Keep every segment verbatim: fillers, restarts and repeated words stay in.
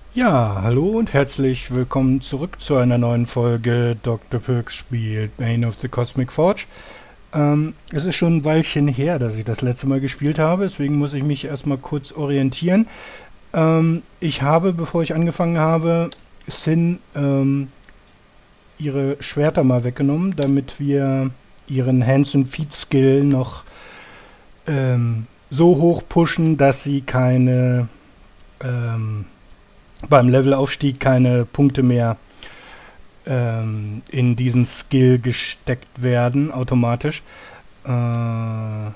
Ja, hallo und herzlich willkommen zurück zu einer neuen Folge Doktor Perks spielt Bane of the Cosmic Forge. Ähm, es ist schon ein Weilchen her, dass ich das letzte Mal gespielt habe, deswegen muss ich mich erstmal kurz orientieren. Ähm, ich habe, bevor ich angefangen habe, Sin ähm, ihre Schwerter mal weggenommen, damit wir ihren Hands- und Feet-Skill noch ähm, so hoch pushen, dass sie keine ähm, beim Levelaufstieg keine Punkte mehr ähm, in diesen Skill gesteckt werden, automatisch. Äh,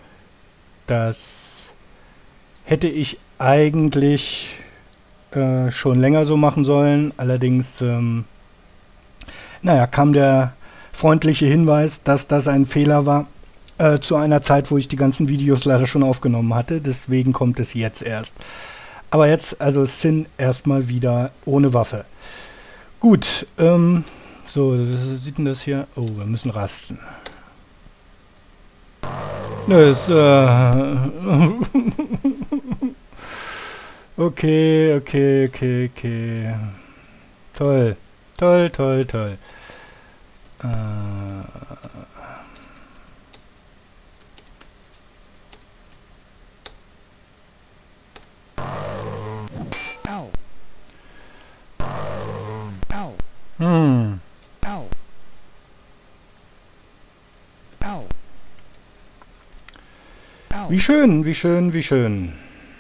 das hätte ich eigentlich äh, schon länger so machen sollen. Allerdings, ähm, naja, kam der freundliche Hinweis, dass das ein Fehler war. Äh, zu einer Zeit, wo ich die ganzen Videos leider schon aufgenommen hatte. Deswegen kommt es jetzt erst. Aber jetzt, also Sin erstmal wieder ohne Waffe. Gut, ähm, so, wie sieht denn das hier? Oh, wir müssen rasten. Das, äh, okay, okay, okay, okay. Toll, toll, toll, toll. Äh, hm. Wie schön, wie schön, wie schön.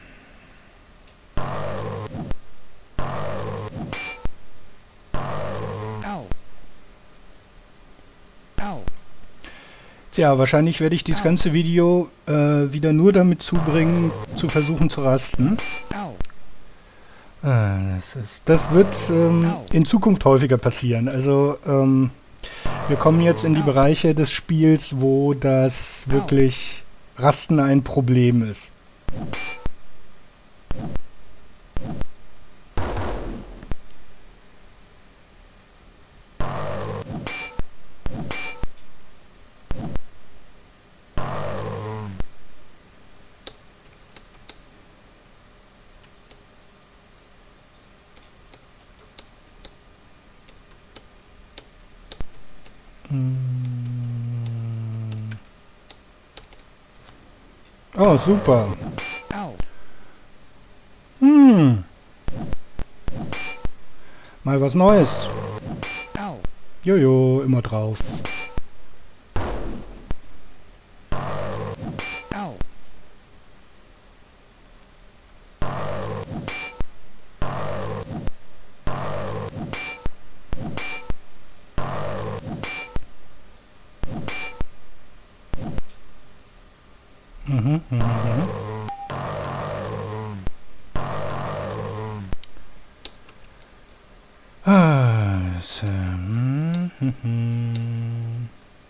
Tja, wahrscheinlich werde ich dieses ganze Video äh, wieder nur damit zubringen, zu versuchen zu rasten. Äh, das, ist, das wird ähm, in Zukunft häufiger passieren. Also, ähm, wir kommen jetzt in die Bereiche des Spiels, wo das wirklich Rasten ein Problem ist. Oh, super. Hm, mal was Neues. Jojo, immer drauf. Mhm, mhm, mhm. Ah, so, hm, hm, hm.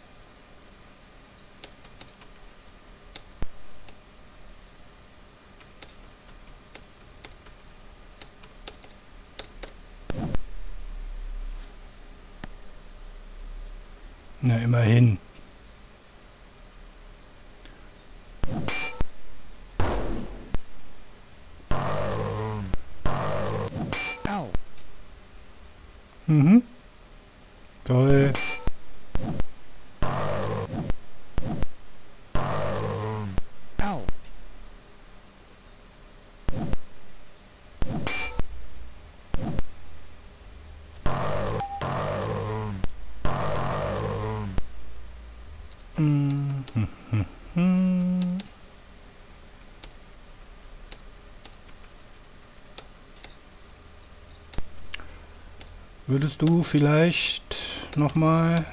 Na, immerhin. Mhm, toll. Hm, hm, hm, hm. Würdest du vielleicht nochmal...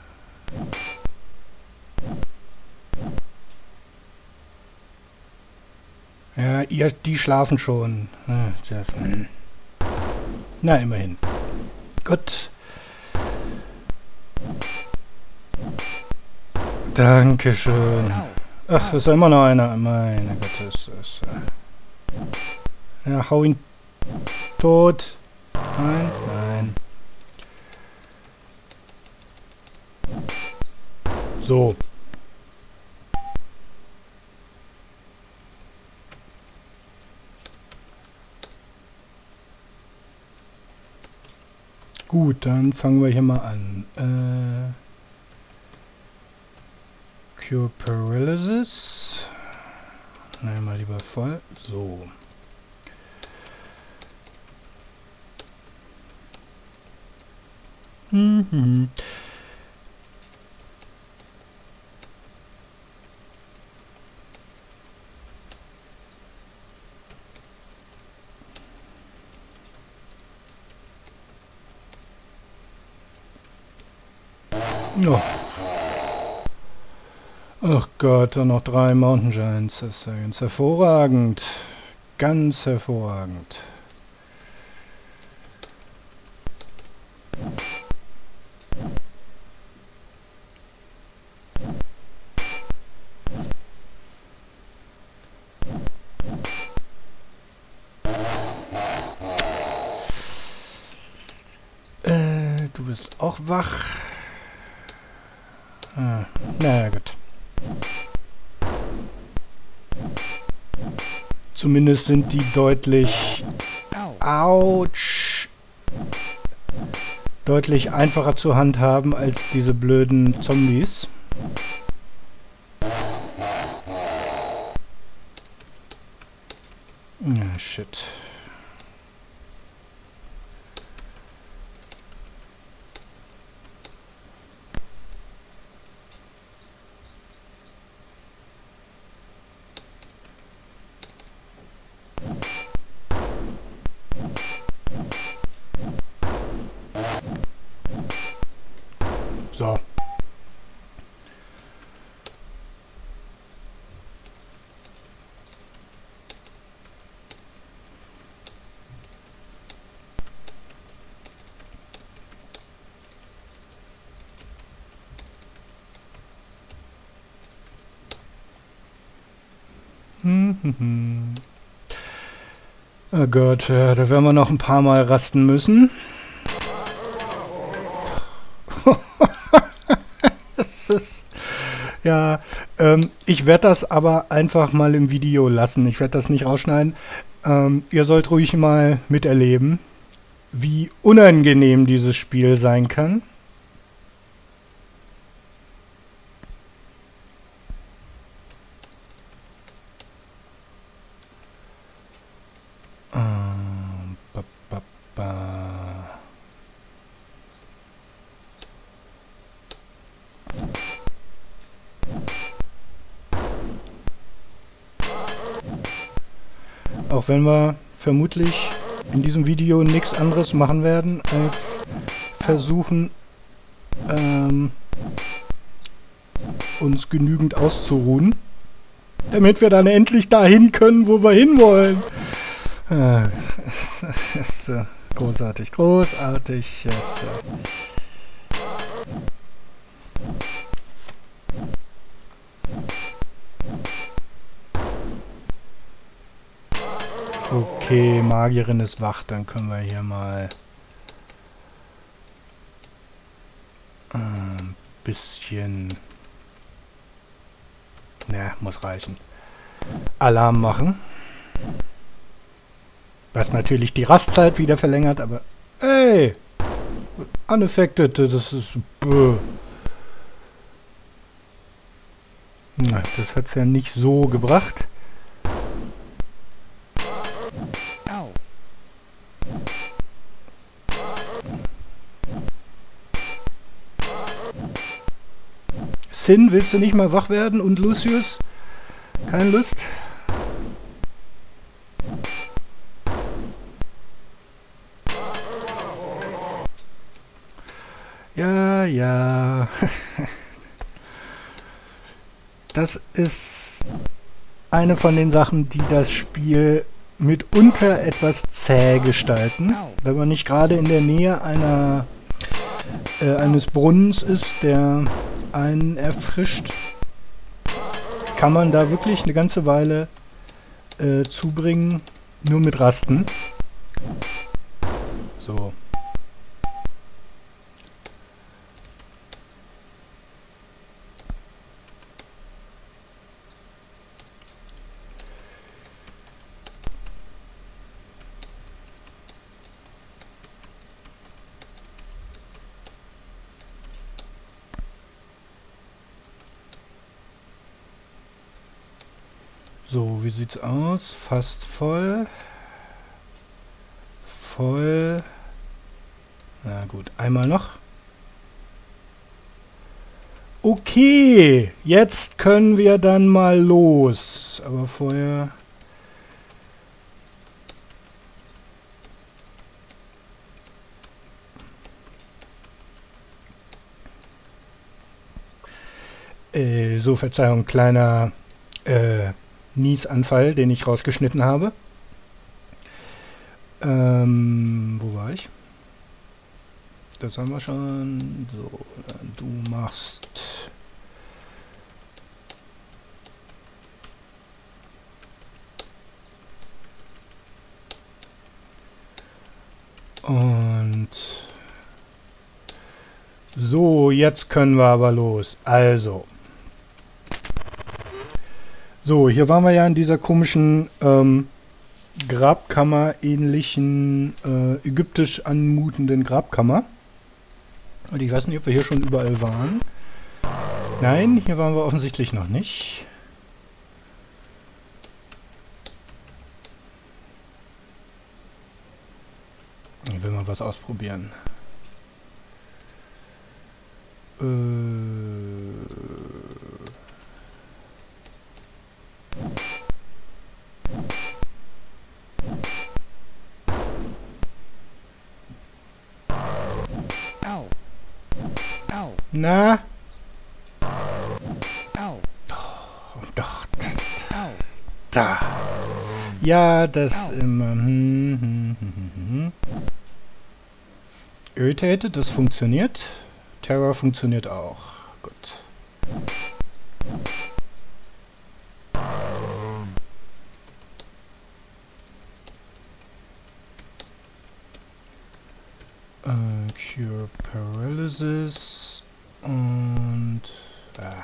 Ja, ihr, die schlafen schon. Ah, das, hm. Na, immerhin. Gut. Dankeschön. Ach, ist ja immer noch einer. Meine Güte, ist das... Äh ja, hau ihn tot. Nein, nein. So. Gut, dann fangen wir hier mal an. Äh, Cure Paralysis. Nehmen wir lieber voll. So. Mhm. Oh. Ach Gott, und noch drei Mountain Giants. Das ist ja ganz hervorragend. Ganz hervorragend. Äh, du bist auch wach. Ah, na gut. Zumindest sind die deutlich... Autsch! Deutlich einfacher zu handhaben als diese blöden Zombies. Ah, shit. So. Hm, oh Gott, ja, da werden wir noch ein paar Mal rasten müssen. Das ist, ja, ähm, ich werde das aber einfach mal im Video lassen. Ich werde das nicht rausschneiden. Ähm, ihr sollt ruhig mal miterleben, wie unangenehm dieses Spiel sein kann. Ähm, ba, ba, ba. Auch wenn wir vermutlich in diesem Video nichts anderes machen werden, als versuchen, ähm, uns genügend auszuruhen, damit wir dann endlich dahin können, wo wir hinwollen. Ah, das ist äh, großartig, großartig. Yes, okay, Magierin ist wach, dann können wir hier mal ein bisschen... Ne, muss reichen. Alarm machen. Was natürlich die Rastzeit wieder verlängert, aber... Ey! Unaffected, das ist... Bäh. Na, das hat's ja nicht so gebracht. Sin, willst du nicht mal wach werden? Und Lucius? Keine Lust? Ja, ja. Das ist eine von den Sachen, die das Spiel mitunter etwas zäh gestalten. Wenn man nicht gerade in der Nähe einer, äh, eines Brunnens ist, der einen erfrischt, kann man da wirklich eine ganze Weile äh, zubringen, nur mit Rasten. So. So, wie sieht's aus? Fast voll. Voll. Na gut, einmal noch. Okay, jetzt können wir dann mal los. Aber vorher... Äh, so, Verzeihung, kleiner äh, Niesanfall, den ich rausgeschnitten habe. Ähm, wo war ich? Das haben wir schon. So, du machst... Und... So, jetzt können wir aber los. Also... So, hier waren wir ja in dieser komischen ähm, Grabkammer-ähnlichen, äh, ägyptisch anmutenden Grabkammer. Und ich weiß nicht, ob wir hier schon überall waren. Nein, hier waren wir offensichtlich noch nicht. Ich will mal was ausprobieren. Äh... Na? Oh, doch, das da. Ja, das immer. Hm, hm, hm, hm, hm. Irritated, das funktioniert. Terror funktioniert auch. Gut. Uh, cure Paralysis und ah.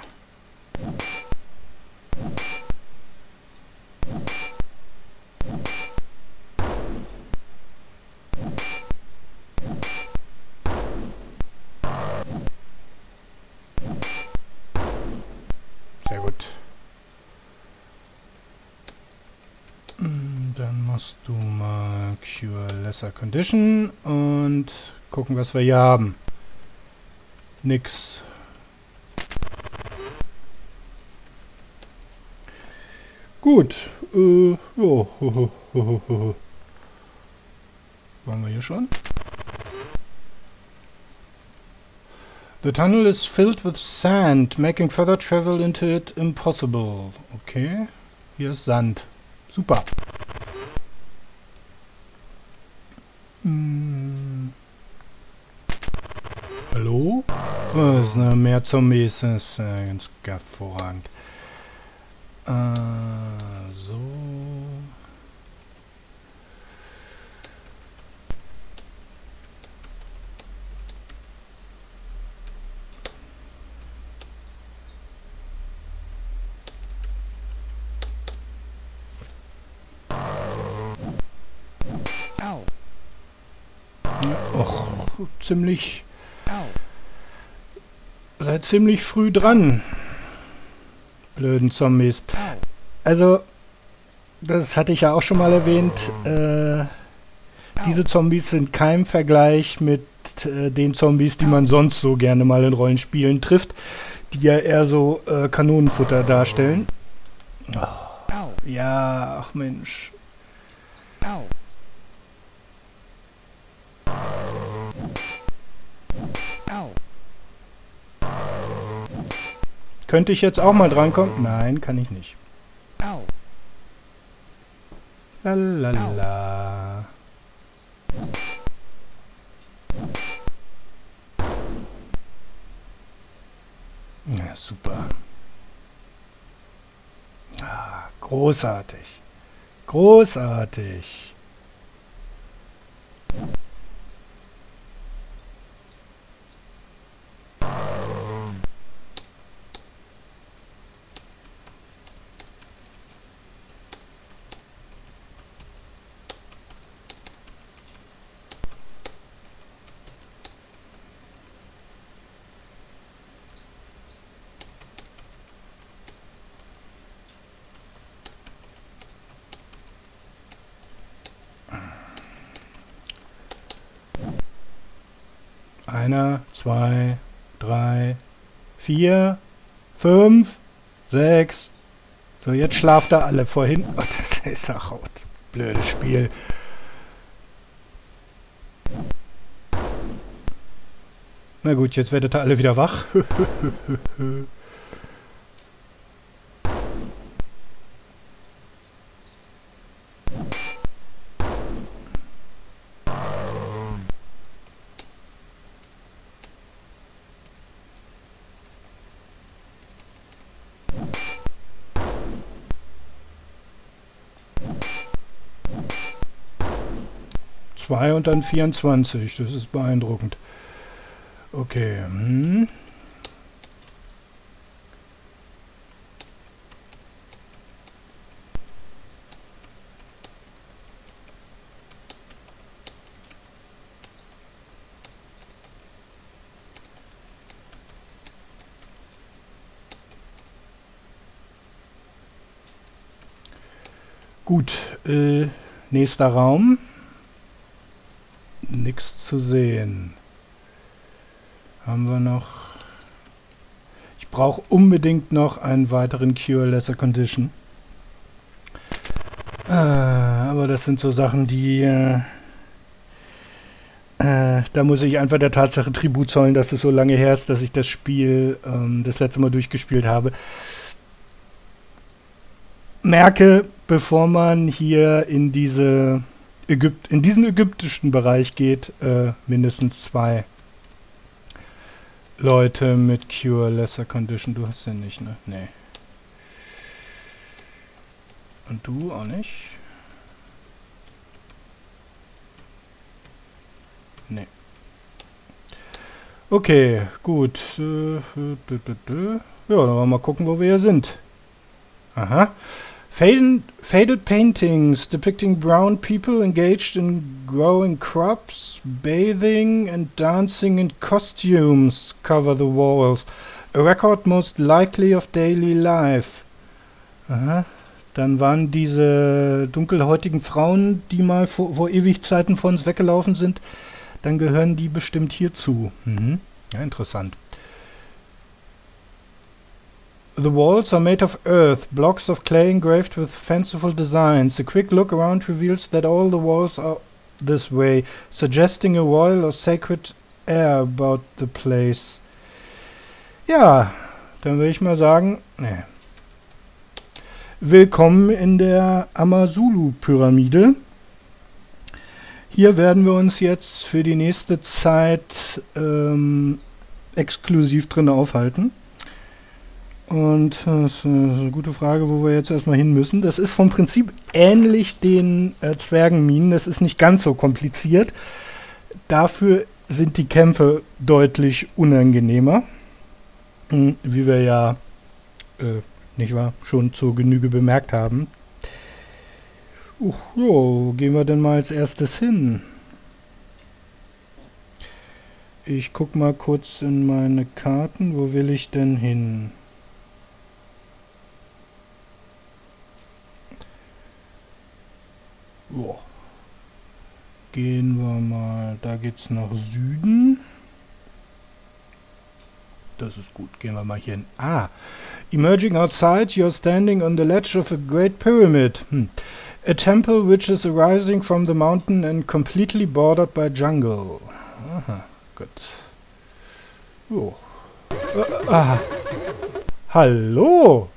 Sehr gut. Dann machst du mal Cure Lesser Condition und gucken, was wir hier haben. Nix. Gut. Äh, jo. Waren wir hier schon? The tunnel is filled with sand, making further travel into it impossible. Okay. Hier ist Sand. Super. Hm. Hallo? Oh, das ist noch mehr Zombies. Das ist äh, ganz hervorragend. Äh, so. Och, ziemlich... Seid ziemlich früh dran. Blöden Zombies. Also, das hatte ich ja auch schon mal erwähnt. Äh, diese Zombies sind kein Vergleich mit äh, den Zombies, die man sonst so gerne mal in Rollenspielen trifft, die ja eher so äh, Kanonenfutter darstellen. Oh. Ja, ach Mensch. Könnte ich jetzt auch mal drankommen? Nein, kann ich nicht. Lalala. Ja, super. Ah, großartig. Großartig. Einer, zwei, drei, vier, fünf, sechs. So, jetzt schlaft er alle vorhin. Oh, das ist auch ein blödes Spiel. Na gut, jetzt werdet ihr alle wieder wach. zwei und dann vierundzwanzig. Das ist beeindruckend. Okay. Hm. Gut. Äh, nächster Raum. Nichts zu sehen. Haben wir noch... Ich brauche unbedingt noch einen weiteren Cure Lesser Condition. Äh, aber das sind so Sachen, die... Äh, äh, da muss ich einfach der Tatsache Tribut zollen, dass es so lange her ist, dass ich das Spiel ähm, das letzte Mal durchgespielt habe. Merke, bevor man hier in diese... Ägypt, in diesen ägyptischen Bereich geht, äh, mindestens zwei Leute mit Cure Lesser Condition. Du hast ja nicht, ne? Nee. Und du auch nicht? Nee. Okay, gut. Äh, ja, dann wollen wir mal gucken, wo wir hier sind. Aha. Faded, faded paintings depicting brown people engaged in growing crops, bathing and dancing in costumes cover the walls. A record most likely of daily life. Aha. Dann waren diese dunkelhäutigen Frauen, die mal vor, vor Ewigzeiten von uns weggelaufen sind, dann gehören die bestimmt hierzu. Mhm. Ja, interessant. The walls are made of earth, blocks of clay engraved with fanciful designs. A quick look around reveals that all the walls are this way, suggesting a royal or sacred air about the place. Ja, dann würde ich mal sagen, nee. Willkommen in der Amazulu-Pyramide. Hier werden wir uns jetzt für die nächste Zeit ähm, exklusiv drin aufhalten. Und das ist eine gute Frage, wo wir jetzt erstmal hin müssen. Das ist vom Prinzip ähnlich den äh, Zwergenminen. Das ist nicht ganz so kompliziert. Dafür sind die Kämpfe deutlich unangenehmer. Hm, wie wir ja, äh, nicht wahr, schon zur Genüge bemerkt haben. Uh, jo, wo gehen wir denn mal als erstes hin? Ich guck mal kurz in meine Karten. Wo will ich denn hin? Oh. Gehen wir mal, da geht's nach Süden. Das ist gut, gehen wir mal hier hin. Ah, emerging outside, you're standing on the ledge of a great pyramid. Hm. A temple which is arising from the mountain and completely bordered by jungle. Aha, gut. Oh. Äh, ah. Hallo!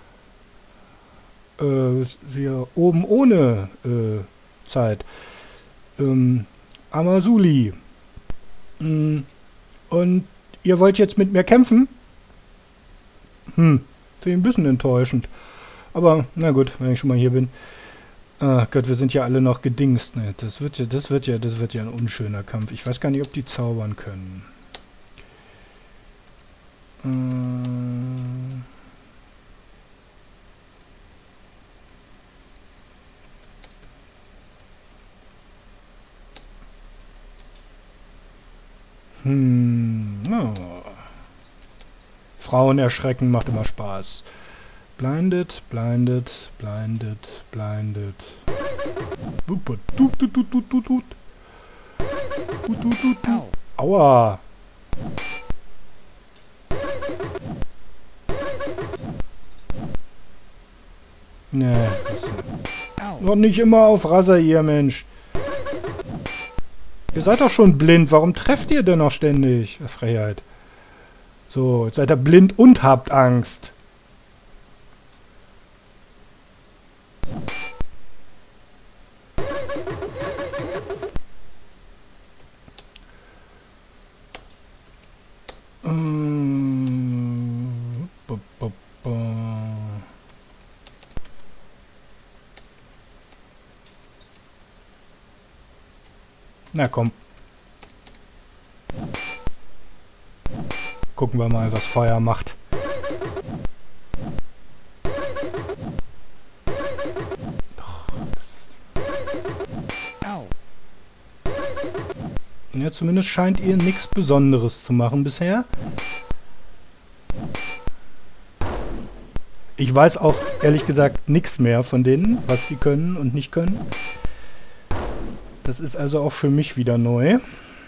Äh, hier oben ohne äh, Zeit. Ähm, Amazuli. Mm, und ihr wollt jetzt mit mir kämpfen? Hm, finde ich ein bisschen enttäuschend. Aber, na gut, wenn ich schon mal hier bin. Ah Gott, wir sind ja alle noch gedingst. Ne? Das wird ja, das wird ja, das wird ja ein unschöner Kampf. Ich weiß gar nicht, ob die zaubern können. Äh... Hm, no. Frauen erschrecken macht immer Spaß. Blinded, blinded, blinded, blinded. Aua. Nee. Noch nicht immer auf Rasser, ihr Mensch. Ihr seid doch schon blind. Warum trefft ihr denn noch ständig? Frechheit. So, jetzt seid ihr blind und habt Angst. Ähm, ba, ba, ba. Na komm. Gucken wir mal, was Feuer macht. Ja, zumindest scheint ihr nichts Besonderes zu machen bisher. Ich weiß auch ehrlich gesagt nichts mehr von denen, was die können und nicht können. Das ist also auch für mich wieder neu.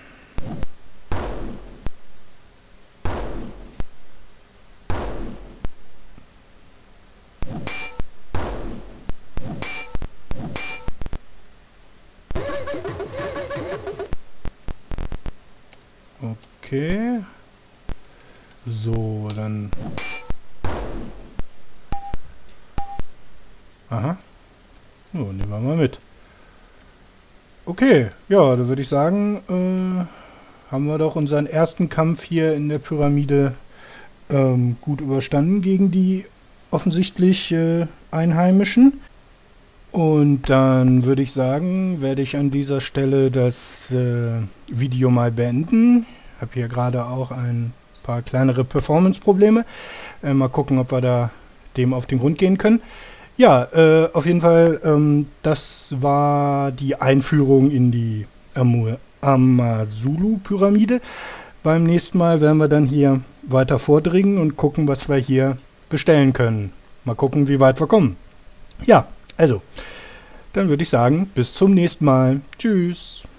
Okay. So, dann... Aha. So, nehmen wir mal mit. Okay, ja, da würde ich sagen, äh, haben wir doch unseren ersten Kampf hier in der Pyramide ähm, gut überstanden gegen die offensichtlich äh, Einheimischen. Und dann würde ich sagen, werde ich an dieser Stelle das äh, Video mal beenden. Ich habe hier gerade auch ein paar kleinere Performance-Probleme. Äh, mal gucken, ob wir da dem auf den Grund gehen können. Ja, äh, auf jeden Fall, ähm, das war die Einführung in die Amu- Amazulu-Pyramide. Beim nächsten Mal werden wir dann hier weiter vordringen und gucken, was wir hier bestellen können. Mal gucken, wie weit wir kommen. Ja, also, dann würde ich sagen, bis zum nächsten Mal. Tschüss.